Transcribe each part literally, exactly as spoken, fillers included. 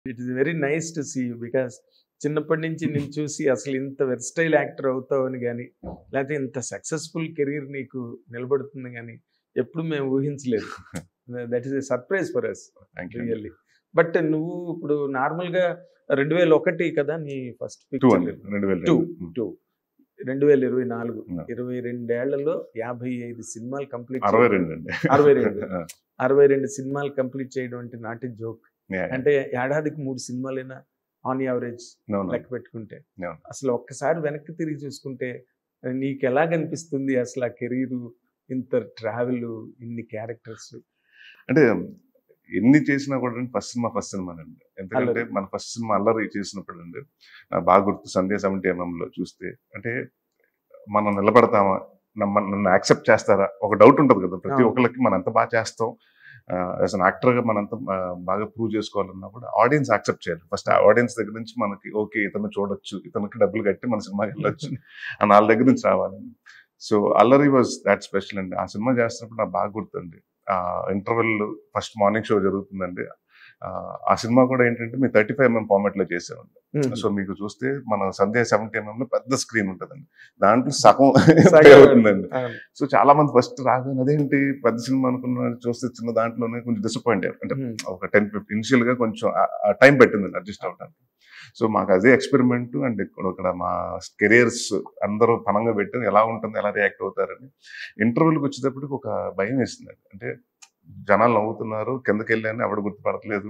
It is very nice to see you. Because చిన్నప్పటి నుంచి నేను చూసి అసలు ఇంత వెర్స్టైల్ యాక్టర్ అవుతావు అని కానీ, లేకపోతే ఇంత సక్సెస్ఫుల్ కెరీర్ నీకు నిలబడుతుంది కానీ ఎప్పుడు మేము ఊహించలేదు. That is a surprise for us really. But నువ్వు ఇప్పుడు నార్మల్గా రెండు వేల ఒకటి కదా నీ ఫస్ట్ పిక్చర్? టూ టూ రెండు వేల ఇరవై నాలుగు ఇరవై రెండేళ్లలో యాభై ఐదు సినిమాలు కంప్లీట్ అరవై రెండు అరవై రెండు అరవై రెండు సినిమాలు కంప్లీట్ చేయడం అంటే నాట్ ఎ జోక్. అంటే ఏడాదికి మూడు సినిమాలైనా ఆన్ యావరేజ్ లెక్క పెట్టుకుంటే, అసలు ఒక్కసారి వెనక్కి తిరిగి చూసుకుంటే నీకు ఎలా కనిపిస్తుంది అసలు ఆ కెరీర్, ఇంత ట్రావెల్, ఇన్ని క్యారెక్టర్స్? అంటే ఎన్ని చేసినా కూడా ఫస్ట్ సినిమా ఫస్ట్ సినిమా అండి. ఎందుకంటే మన ఫస్ట్ సినిమా అల్లరి చేసినప్పుడు అండి నాకు బాగా గుర్తు. సంధ్య సెవెంటీ ఎంఎంలో చూస్తే అంటే మనం నిలబడతామా, నన్ను యాక్సెప్ట్ చేస్తారా ఒక డౌట్ ఉంటుంది కదా ప్రతి ఒక్కరికి. మనం ఎంత బాగా చేస్తాం యాజ్ అన్ యాక్టర్గా మనంతా బాగా ప్రూవ్ చేసుకోవాలన్నప్పుడు ఆడియన్స్ యాక్సెప్ట్ చేయాలి. ఫస్ట్ ఆడియన్స్ దగ్గర నుంచి మనకి ఓకే ఇతను చూడొచ్చు, ఇతనికి డబ్బులు కట్టి మన సినిమాకి వెళ్ళొచ్చు అని వాళ్ళ దగ్గర నుంచి రావాలండి. సో అల్లరి వాజ్ దాట్ స్పెషల్ అండి. ఆ సినిమా చేస్తున్నప్పుడు నాకు బాగా గుర్తుంది. ఇంటర్వెల్ ఫస్ట్ మార్నింగ్ షో జరుగుతుందండి. ఆ సినిమా కూడా ఏంటంటే మీ థర్టీ ఫైవ్ ఎంఎం ఫార్మాట్ లో చేసామండి. సో మీకు చూస్తే మన సంధ్య సెవెంటీ ఎంఎం లో పెద్ద స్క్రీన్ ఉంటుందండి, దాంట్లో సగం అవుతుందండి. సో చాలా మంది ఫస్ట్ రాగానే అదేంటి పెద్ద సినిమా అనుకున్న చూస్తే చిన్న దాంట్లోనే కొంచెం డిసప్పాయింట్ అయ్యారు. అంటే ఒక టెన్ ఫిఫ్టీ ఇనిషియల్ గా కొంచెం టైం పెట్టిందండి అడ్జస్ట్ అవడానికి. సో మాకు అదే ఎక్స్పెరిమెంట్ అండ్ ఇక్కడ మా కెరియర్స్ అందరూ పనంగా పెట్టి ఎలా ఉంటుంది, ఎలా రియాక్ట్ అవుతారని. ఇంటర్వ్యూలకు వచ్చేటప్పటికి ఒక భయం వేస్తుందండి. అంటే జనాలు నవ్వుతున్నారు, కిందకి వెళ్ళాను ఎవడు గుర్తుపడట్లేదు,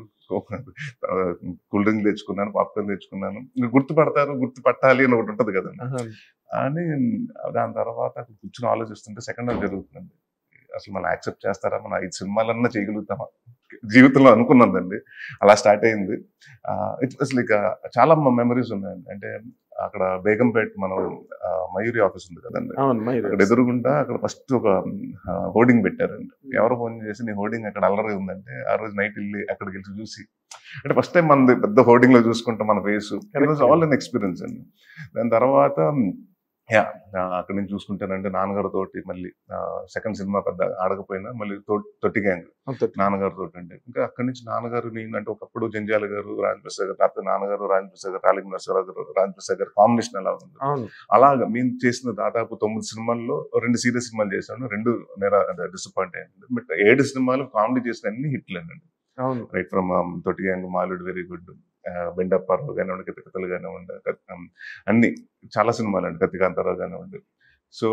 కూల్ డ్రింక్ తెచ్చుకున్నాను, పాప్కార్న్ తెచ్చుకున్నాను, ఇంకా గుర్తుపడతారు గుర్తుపట్టాలి అని ఒకటి ఉంటుంది కదండి అని. దాని తర్వాత కూర్చొని ఆలోచిస్తుంటే సెకండ్ హాఫ్ జరుగుతుందండి. అసలు మనం యాక్సెప్ట్ చేస్తారా, మనం ఐదు సినిమాలన్నా చేయగలుగుతామా జీవితంలో అనుకున్నదండి. అలా స్టార్ట్ అయింది. ఇట్ వాస్ లైక్ చాలా మెమరీస్ ఉన్నాయండి. అంటే అక్కడ బేగంపేట మనం మయూరి ఆఫీస్ ఉంది కదండి, అక్కడ ఎదురుగుంటా అక్కడ ఫస్ట్ ఒక హోర్డింగ్ పెట్టారండి. ఎవరు ఫోన్ చేసి నీ హోర్డింగ్ అక్కడ అల్లరి ఉందంటే ఆ రోజు నైట్ వెళ్ళి అక్కడికి వెళ్ళి చూసి, అంటే ఫస్ట్ టైం మనది పెద్ద హోర్డింగ్ లో చూసుకుంటాం మన face. It was all an experience అండి. దాని తర్వాత యా అక్కడ నుంచి చూసుకుంటానంటే నాన్నగారితోటి మళ్ళీ సెకండ్ సినిమా పెద్ద ఆడకపోయినా మళ్ళీ తొట్టి గ్యాంగ్ నాన్నగారితో అండి. ఇంకా అక్కడి నుంచి నాన్నగారు నేను అంటే ఒకప్పుడు జంజాల గారు, రాజప్రసాద్ గారు, లేకపోతే నాన్నగారు, రాజప్రసాద్ గారు, రాలింగ నరసరావు గారు, రాజప్రసాద్ గారు కాంబినేషన్ ఎలా ఉంది. అలాగా మేము చేసిన దాదాపు తొమ్మిది సినిమాల్లో రెండు సీరియస్ సినిమాలు చేశాను, రెండు నేరా డిసప్పాయింట్ అయ్యింది. బట్ ఏడు సినిమాలు కామెడీ చేసిన అన్ని హిట్లేనండి. రైట్ ఫ్రమ్ తొట్టి గ్యాంగ్, మాలుడు వెరీ గుడ్, బెండప్పారావు కానివ్వండి, కథకథలు కానివ్వండి, అన్ని చాలా సినిమాలు అండి, కత్తికాంతారావు కానివ్వండి. సో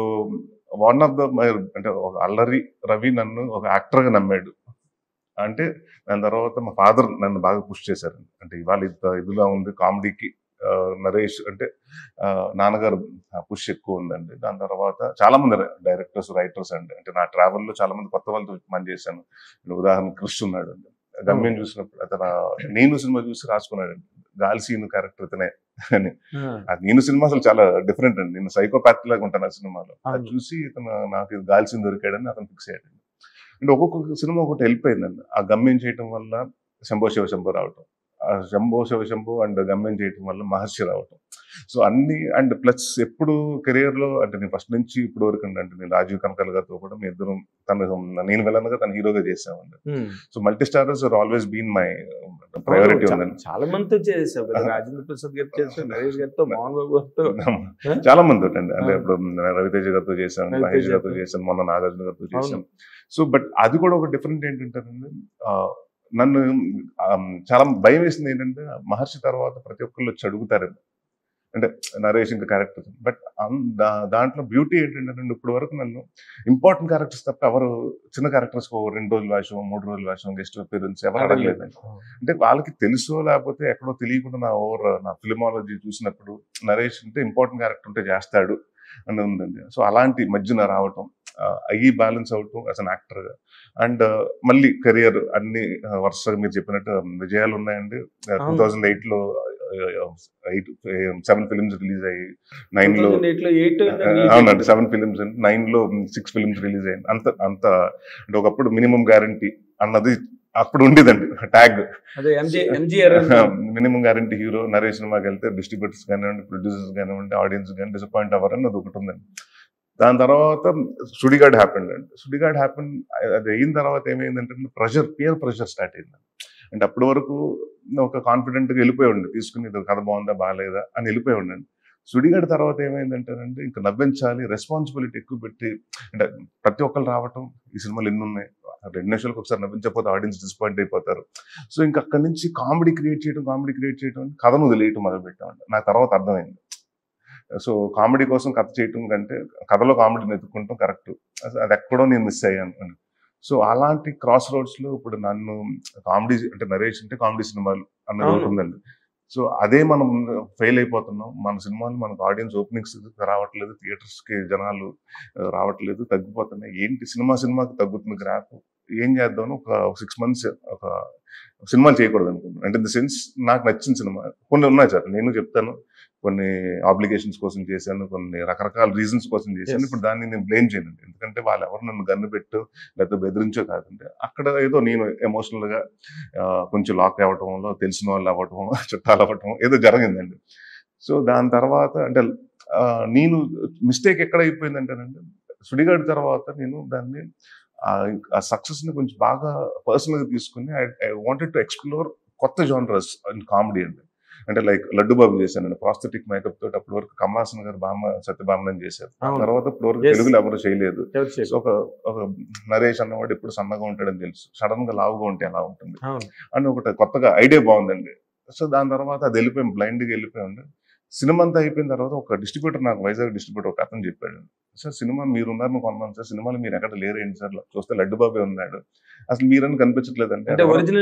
వన్ ఆఫ్ ద అంటే ఒక అల్లరి రవి నన్ను ఒక యాక్టర్గా నమ్మాడు. అంటే దాని తర్వాత మా ఫాదర్ నన్ను బాగా పుష్ చేశారు. అంటే ఇవాళ ఇంత ఇదిలా ఉంది కామెడీకి నరేష్ అంటే నాన్నగారు పుష్ ఎక్కువ ఉందండి. దాని తర్వాత చాలా మంది డైరెక్టర్స్, రైటర్స్ అండి. అంటే నా ట్రావెల్లో చాలా మంది కొత్త వాళ్ళతో పని చేశాను. ఉదాహరణ కృష్ణ ఉన్నాడు అండి. గమ్యం చూసినప్పుడు అతను నేను సినిమా చూసి రాసుకున్నాడండి గాలి సీను క్యారెక్టర్ ఇతనే అని. అది నేను సినిమా అసలు చాలా డిఫరెంట్ అండి. నేను సైకోపాత్ లాగా ఉంటాను ఆ సినిమాలో. అది చూసి ఇతను నాకు ఇది గాలి సీన్ దొరికాడని అతను ఫిక్స్ అయ్యాడండి. అంటే ఒక్కొక్క సినిమా ఒకటి వెళ్ళిపోయిందండి. ఆ గమ్యం చేయటం వల్ల శంభో శివ శంభో రావటం, ఆ శంభో శివ శంభో అండ్ గమ్యం చేయటం వల్ల మహర్షి రావటం. సో అన్ని అండ్ ప్లస్ ఎప్పుడు కెరియర్ లో అంటే నేను ఫస్ట్ నుంచి ఇప్పుడు వరకు అంటే నేను రాజీవ్ కనకాల గారితో కూడా మీ ఇద్దరు తను నేను వెళ్ళనగా తను హీరోగా చేసామండి. So multi starrers are always been my priority ఉందండి. చాలా మందితో చేసావు, రాజేంద్ర ప్రసాద్ గారితో చేసావు, నరేష్ గారితో, మోహన్ బాబు గారితో, చాలా మందితో అండి. అంటే ఇప్పుడు రవితేజ గారితో చేశాను, మహేష్ గారితో చేశాను, మొన్న నాగార్జున గారితో చేశాను. సో బట్ అది కూడా ఒక డిఫరెంట్ ఏంటంటారండి, నన్ను చాలా భయం వేసింది ఏంటంటే మహర్షి తర్వాత ప్రతి ఒక్కళ్ళు వచ్చి అడుగుతారు అంటే నరేష్ ఇంకా క్యారెక్టర్స్. బట్ దాంట్లో బ్యూటీ ఏంటంటే ఇప్పటి వరకు నన్ను ఇంపార్టెంట్ క్యారెక్టర్స్ తప్ప ఎవరు చిన్న క్యారెక్టర్స్ రెండు రోజుల వేషం, మూడు రోజుల వేషం, గెస్ట్ అపీరెన్స్ ఎవరు అడగలేదండి. అంటే వాళ్ళకి తెలుసో లేకపోతే ఎక్కడో తెలియకుండా నా ఓవర్ నా ఫిల్మాలజీ చూసినప్పుడు నరేష్ అంటే ఇంపార్టెంట్ క్యారెక్టర్ ఉంటే చేస్తాడు అని ఉందండి. సో అలాంటి మధ్యన రావటం, అయ్యి బ్యాలెన్స్ అవటం యాజ్ అన్ యాక్టర్గా. అండ్ మళ్ళీ కెరియర్ అన్ని వరుసగా మీరు చెప్పినట్టు విజయాలు ఉన్నాయండి. టూ థౌజండ్ ఎయిట్ లో ఎయిట్ సెవెన్ ఫిలిమ్స్ రిలీజ్ అయ్యి, నైన్ లో అవునండి సెవెన్ ఫిలిమ్స్ అండి, నైన్ లో సిక్స్ ఫిలిమ్స్ రిలీజ్ అయ్యింది. అంత అంత అంటే ఒకప్పుడు మినిమం గ్యారంటీ అన్నది అప్పుడు ఉండేదండి tag. Minimum guarantee hero Naresh సినిమాకి వెళ్తే డిస్ట్రిబ్యూటర్స్ కానివ్వండి, ప్రొడ్యూసర్స్ కానివ్వండి, ఆడియన్స్ కానీ డిసప్పాయింట్ అవ్వరు అని అది ఒకటి ఉందండి. దాని తర్వాత సుడిగాడ్ హ్యాపెండ్ అండి. సుడిగాడ్ హ్యాపెండ్ అది అయిన తర్వాత ఏమైందంటే ప్రెషర్, పియర్ ప్రెషర్ స్టార్ట్ అయిందండి. అంటే అప్పటి వరకు ఒక కాన్ఫిడెంట్గా వెళ్ళిపోయి ఉండే, తీసుకుని ఇది కథ బాగుందా బాగాలేదా అని వెళ్ళిపోయి ఉండండి. సుడిగాడి తర్వాత ఏమైందంటేనంటే ఇంకా నవ్వించాలి, రెస్పాన్సిబిలిటీ ఎక్కువ పెట్టి, అంటే ప్రతి ఒక్కరు రావటం, ఈ సినిమాలు ఎన్ని ఉన్నాయి, రెండు నిమిషాలకు ఒకసారి నవ్వించకపోతే ఆడియన్స్ డిసప్పాయింట్ అయిపోతారు. సో ఇంకా అక్కడి నుంచి కామెడీ క్రియేట్ చేయడం కామెడీ క్రియేట్ చేయడం కథను వదిలేయటం మొదలుపెట్టామండి. నాకు తర్వాత అర్థమైంది. సో కామెడీ కోసం కథ చేయటం కంటే కథలో కామెడీని ఎత్తుకుంటాం కరెక్ట్, అది ఎక్కడో నేను మిస్ అయ్యాను. సో అలాంటి క్రాస్ రోడ్స్లో ఇప్పుడు నన్ను కామెడీ అంటే నరేష్ అంటే కామెడీ సినిమాలు అన్నది ఒకటి ఉందండి. సో అదే మనం ఫెయిల్ అయిపోతున్నాం. మన సినిమాలు మనకు ఆడియన్స్ ఓపెనింగ్స్ రావట్లేదు, థియేటర్స్కి జనాలు రావట్లేదు, తగ్గిపోతున్నాయి. ఏంటి సినిమా సినిమాకి తగ్గుతుంది గ్రాఫ్, ఏం చేద్దామని ఒక సిక్స్ మంత్స్ ఒక సినిమాలు చేయకూడదు అనుకున్నాను. అంటే ఇన్ ద సెన్స్ నాకు నచ్చిన సినిమా కొన్ని ఉన్నాయి సార్, నేను చెప్తాను. కొన్ని ఆబ్లిగేషన్స్ కోసం చేశాను, కొన్ని రకరకాల రీజన్స్ కోసం చేశాను. ఇప్పుడు దాన్ని నేను బ్లేమ్ చేయను, ఎందుకంటే వాళ్ళు ఎవరు నన్ను గన్ను పెట్టు లేకపోతే బెదిరించో కాదంటే అక్కడ ఏదో నేను ఎమోషనల్గా కొంచెం లాక్ అవ్వటంలో, తెలిసిన వాళ్ళు అవ్వటం, చుట్టాలు అవ్వటం ఏదో జరిగిందండి. సో దాని తర్వాత అంటే నేను మిస్టేక్ ఎక్కడ అయిపోయిందంటేనండి, సుడిగాడి తర్వాత నేను దాన్ని ఆ సక్సెస్ని కొంచెం బాగా పర్సనల్గా తీసుకుని I I wanted to explore కొత్త జానరస్ అండ్ కామెడీ అండి. అంటే లైక్ లడ్డు బాబు చేశానండి, ప్రాస్థెటిక్ మేకప్ తోటి. అప్పటి వరకు కమల్ హాసన్ గారు బామ్మ సత్యభామని చేశారు, తర్వాత ఇప్పుడు వరకు తెలుగులో ఎవరు చేయలేదు. సో ఒక ఒక నరేష్ అన్నవాడు ఎప్పుడు సన్నగా ఉంటాడని తెలుసు, సడన్ గా లావుగా ఉంటే ఎలా ఉంటుంది అని ఒకటి కొత్తగా ఐడియా బాగుందండి. సో దాని తర్వాత అది వెళ్ళిపోయాం, బ్లైండ్గా వెళ్ళిపోయాం. సినిమా అంతా అయిపోయిన తర్వాత ఒక డిస్ట్రిబ్యూటర్, నాకు వైజాగ్ డిస్ట్రిబ్యూటర్ ఒక అతను చెప్పాడు, సార్ సినిమా మీరు ఉన్నారని కొన్నాను సార్, సినిమాలో మీరు ఎక్కడ లేరేంటి సార్, చూస్తే లడ్డు బాబే ఉన్నాడు, అసలు మీరని కనిపించట్లేదు అంటే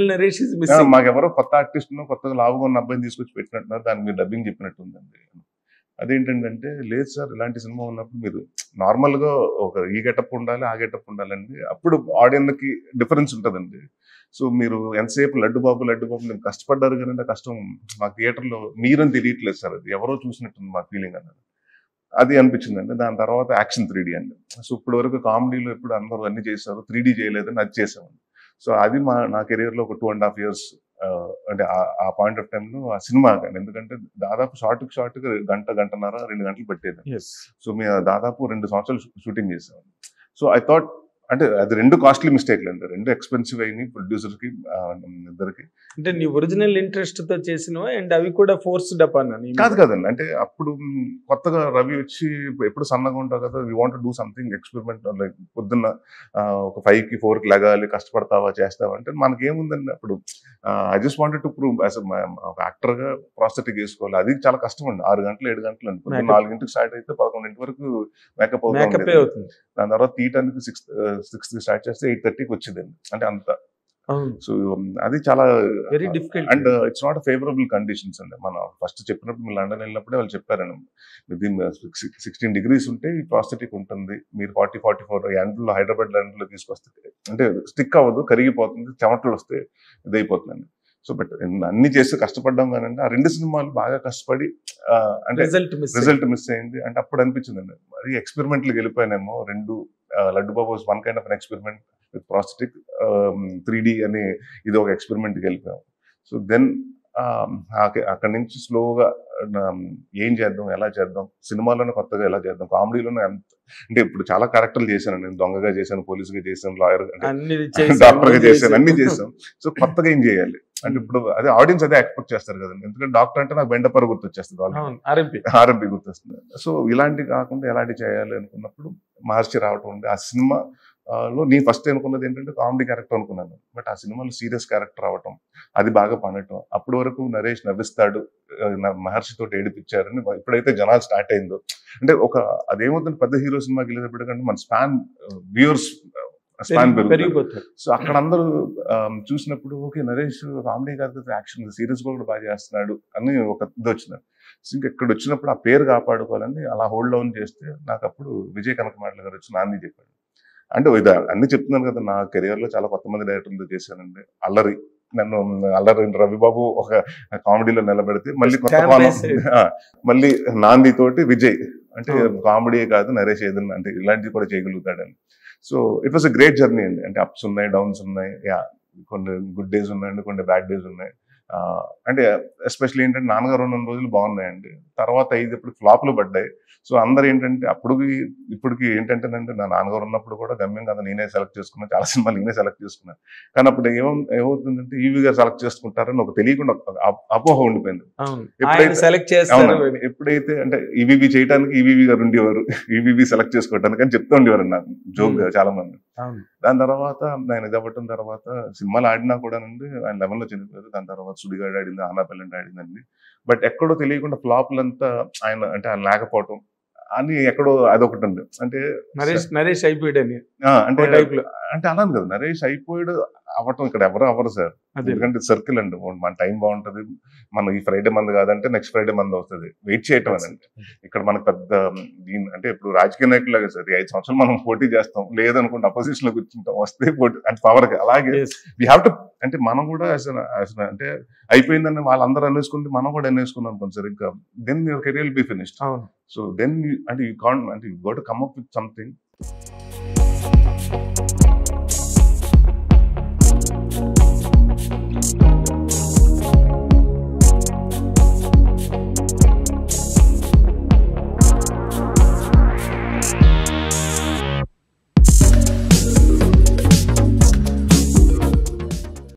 మాకెవరో కొత్త ఆర్టిస్ట్ కొత్తగా లావుగా ఉన్న అబ్బాయిని తీసుకొచ్చి పెట్టినట్టున్నారు, దానికి మీరు డబ్బింగ్ చెప్పినట్టు ఉందండి. అదేంటంటే లేదు సార్, ఇలాంటి సినిమా ఉన్నప్పుడు మీరు నార్మల్గా ఒక ఈ గెటప్ ఉండాలి ఆ గెటప్ ఉండాలండి, అప్పుడు ఆడియన్స్కి డిఫరెన్స్ ఉంటుందండి. సో మీరు ఎంతసేపు లడ్డు బాబు లడ్డు బాబు నేను కష్టపడ్డారు కానీ ఆ కష్టం మా థియేటర్లో మీరని తెలియట్లేదు సార్, అది ఎవరో చూసినట్టుంది మా ఫీలింగ్ అన్నది. అది అనిపించిందండి. దాని తర్వాత యాక్షన్ త్రీ డీ అండి. సో ఇప్పటి వరకు కామెడీలో ఎప్పుడు అందరూ అన్ని చేశారు, త్రీ డీ చేయలేదని అది చేసామండి. సో అది మా నా కెరియర్లో ఒక టూ అండ్ హాఫ్ ఇయర్స్ అంటే ఆ పాయింట్ ఆఫ్ టైంలో ఆ సినిమా కానీ, ఎందుకంటే దాదాపు షార్ట్కి షార్ట్కి గంట గంటన్నర రెండు గంటలు పెట్టేది. సో మేము దాదాపు రెండు సంవత్సరాలు షూటింగ్ చేసామండి. సో ఐ థాట్ అంటే అది రెండు కాస్ట్లీ మిస్టేక్లు అండి, రెండు ఎక్స్పెన్సివ్ అయినాయి ప్రొడ్యూసర్కి ఇద్దరికి. అంటే నీ ఒరిజినల్ ఇంట్రెస్ట్ తో చేసినవా అండ్ అవి కూడా ఫోర్స్డ్ అపాన్ అని కాదు కదండి. అంటే అప్పుడు కొత్తగా రవి వచ్చి ఎప్పుడు సన్నగా ఉంటావు కదా, we want do something experiment, like పొద్దున్న ఒక ఫైవ్ కి ఫోర్ కి లగాలి, కష్టపడతావా చేస్తావా అంటే మనకేముందండి. అప్పుడు I just wanted to prove as ఒక యాక్టర్ గా ప్రాస్థెటిక్ వేసుకోవాలి, అది చాలా కష్టం అండి. ఆరు గంటలు ఏడు గంటలు అండి, నాలుగింటికి స్టార్ట్ అయితే పదకొండింటి వరకు మేకప్ అవుతుంది. దాని తర్వాత తీయటానికి సిక్స్ సిక్స్త్ కి స్టార్ట్ చేస్తే ఎయిట్ థర్టీకి వచ్చిందండి. అంటే అంత సో అది చాలా very difficult and it's not favourable conditions అండి. మనం ఫస్ట్ చెప్పినప్పుడు మీరు లండన్ వెళ్ళినప్పుడే వాళ్ళు చెప్పారండి, దీని సిక్స్టీన్ డిగ్రీస్ ఉంటే ఈ ప్రాస్థెటిక్ ఉంటుంది, మీరు ఫార్టీ ఫార్టీ ఫోర్ ఎండ్లో హైదరాబాద్ ల్యాండ్లో తీసుకొస్తే అంటే స్టిక్ అవ్వదు, కరిగిపోతుంది, చెమటలు వస్తే ఇదైపోతుందండి. సో బట్ అన్ని చేస్తే కష్టపడ్డాం కానీ ఆ రెండు సినిమాలు బాగా కష్టపడి అంటే రిజల్ట్ మిస్ అయింది. అంటే అప్పుడు అనిపించిందండి మరి ఎక్స్పెరిమెంట్లకు వెళ్ళిపోయినామో రెండు. Laddu Babu one kind of an experiment with prosthetic, three D అని ఇది ఒక ఎక్స్పెరిమెంట్కి వెళ్ళిపోయాం. సో దెన్ అక్కడి నుంచి స్లోగా ఏం చేద్దాం, ఎలా చేద్దాం, సినిమాలోనే కొత్తగా ఎలా చేద్దాం, కామెడీలోనే ఎంత అంటే ఇప్పుడు చాలా క్యారెక్టర్లు చేశాను నేను, దొంగగా చేశాను, పోలీసుగా చేశాను, లాయర్ డాక్టర్గా చేశాను, అన్ని చేశాం. సో కొత్తగా ఏం చేయాలి అంటే ఇప్పుడు అదే ఆడియన్స్ అదే ఎక్స్పెక్ట్ చేస్తారు కదండి, ఎందుకంటే డాక్టర్ అంటే నాకు బెండపర గుర్తొచ్చేస్తుంది, ఆర్ఎంపీ ఆర్ఎంపీ గుర్తొస్తుంది. సో ఇలాంటి కాకుండా ఎలాంటి చేయాలి అనుకున్నప్పుడు మహర్షి రావటం ఉంది. ఆ సినిమా లో నేను ఫస్ట్ అనుకున్నది ఏంటంటే కామెడీ క్యారెక్టర్ అనుకున్నాను, బట్ ఆ సినిమాలో సీరియస్ క్యారెక్టర్ అవటం, అది బాగా పండటం. అప్పటి వరకు నరేష్ నవ్విస్తాడు, మహర్షితో ఏడిపించారని ఎప్పుడైతే జనాలు స్టార్ట్ అయిందో, అంటే ఒక అదేమవుతుంది పెద్ద హీరో సినిమాకి వెళ్ళేటప్పటికంటే మన స్పాన్ వ్యూవర్స్ స్పాన్ పెరుగుతుంది. సో అక్కడ అందరూ చూసినప్పుడు ఓకే నరేష్ కామెడీ కాదు యాక్షన్ సీరియస్ కూడా బాగా చేస్తున్నాడు అని ఒక ఇది వచ్చింది. సో ఇంకా ఇక్కడ వచ్చినప్పుడు ఆ పేరు కాపాడుకోవాలని అలా హోల్డ్ డౌన్ చేస్తే నాకు అప్పుడు విజయ్ కనకమాటల గారు వచ్చి నాంది చెప్పాడు. అంటే ఇది అన్ని చెప్తున్నాను కదా, నా కెరియర్ లో చాలా కొత్త మంది డైరెక్టర్లతో చేశానండి. అల్లరి నన్ను అల్లరి రవిబాబు ఒక కామెడీలో నిలబెడితే మళ్ళీ కొత్త మళ్ళీ నాంది తోటి విజయ్ అంటే కామెడీ కాదు నరేష్ ఏదన్నా అంటే ఇలాంటివి కూడా చేయగలుగుతాడని. So it was a great journey అండి. అంటే అప్స్ ఉన్నాయి, డౌన్స్ ఉన్నాయి, యా కొన్ని గుడ్ డేస్ ఉన్నాయండి, కొన్ని బ్యాడ్ డేస్ ఉన్నాయి. అంటే ఎస్పెషల్లీ ఏంటంటే నాన్నగారు ఉన్న రోజులు బాగున్నాయండి. తర్వాత ఐదు ఇప్పుడు ఫ్లాప్లు పడ్డాయి. సో అందరు ఏంటంటే అప్పటికి ఇప్పటికి ఏంటంటేనంటే నా నాన్నగారు ఉన్నప్పుడు కూడా గమ్యం కదా నేనే సెలెక్ట్ చేసుకున్నాను, చాలా సినిమాలు నేనే సెలెక్ట్ చేసుకున్నాను. కానీ అప్పుడు ఏమో ఏమవుతుందంటే ఈవీ గారు సెలెక్ట్ చేసుకుంటారని ఒక తెలియకుండా అపోహ ఉండిపోయింది. ఎప్పుడైతే అంటే ఈవీవి చేయడానికి ఈవీవి గారు ఉండేవారు, ఈవీవి సెలెక్ట్ చేసుకోవడానికి అని చెప్తూ ఉండేవారు నాకు జోక్ గా చాలా మంది. దాని తర్వాత ఆయన ఇదవ్వటం తర్వాత సినిమాలు ఆడినా కూడా అండి ఆయన లెవెన్ లో చనిపోయారు. దాని తర్వాత సుడిగాడు ఆడింది, ఆనాపల్లి ఆడిందండి. బట్ ఎక్కడో తెలియకుండా ఫ్లాప్లంతా ఆయన అంటే ఆయన లేకపోవటం అని ఎక్కడో అదొకటి ఉంది. అంటే నరేష్ నరేష్ అయిపోయాడు అని అంటే అంటే అలానే కదా, నరేష్ అయిపోయాడు అవ్వటం ఇక్కడ ఎవరు అవ్వరు సార్. ఎందుకంటే సర్కిల్ అండి, మన టైం బాగుంటది, మనం ఈ ఫ్రైడే మంది కాదంటే నెక్స్ట్ ఫ్రైడే మంది అవుతుంది, వెయిట్ చేయటం అనండి. ఇక్కడ మనకు పెద్ద దీని అంటే ఇప్పుడు రాజకీయ నాయకులాగా సార్ ఐదు సంవత్సరాలు మనం పోటీ చేస్తాం, లేదనుకుంటే అపోజిషన్ లో కూర్చుంటాం, వస్తే పోటీ అంటే పవర్. అలాగే వీ హ్యావ్ టు అంటే మనం కూడా అంటే అయిపోయిందని వాళ్ళందరూ అనేసుకుంటే మనం కూడా అనేసుకున్నాం అనుకోండి సార్, ఇంకా then your career will be finished. So then అంటే యూ కాంట్ అంటే you got to come up with something.